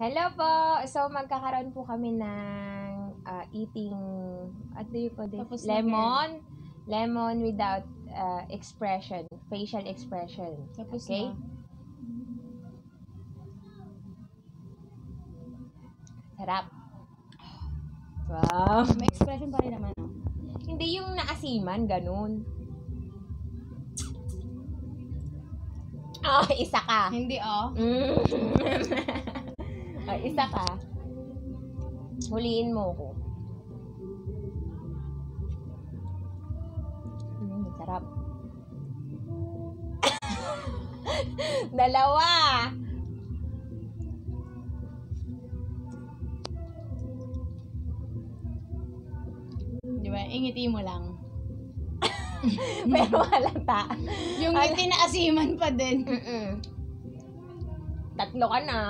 Hello po! So, magkakaroon po kami ng eating, what do you call this? Lemon. Lemon without expression, facial expression. Tapos okay? na. Sarap. Wow! May expression pa rin naman. No? Hindi yung naasiman, ganun. Isa ka. Hindi Isa ka. Huliin mo ko. Sarap. Dalawa. Di ba? Ingiti mo lang. Pero halata. Yung ngiti na asiman pa din. Tatlo ka na.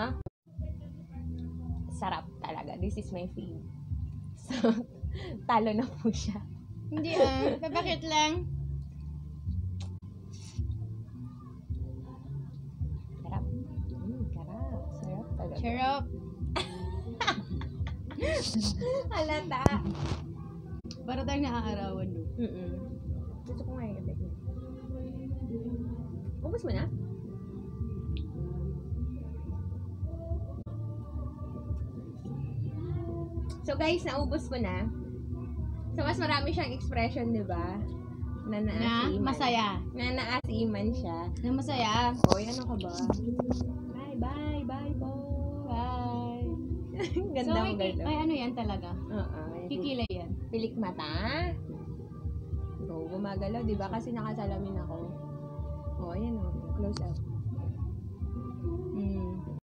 Sarap talaga. This is my fave. So, talo na po siya. Hindi papakit lang. Sarap. Sarap. Sarap talaga. Sarap. Halata. Para tayong naaarawan do. Gusto ko nga yung effect niya. Ubus mo na? So guys, naubos ko na. So mas marami siyang expression, di ba? Na naasiman. Masaya. Na naasiman siya. Na masaya. Oy, ano ka ba? Bye po. Bye. Ganda So, mo, ganda. ay ano yan talaga? Kikilay yan. Pilik mata. Gumagalaw, di ba? Kasi nakasalamin ako. Ayan o. Close up.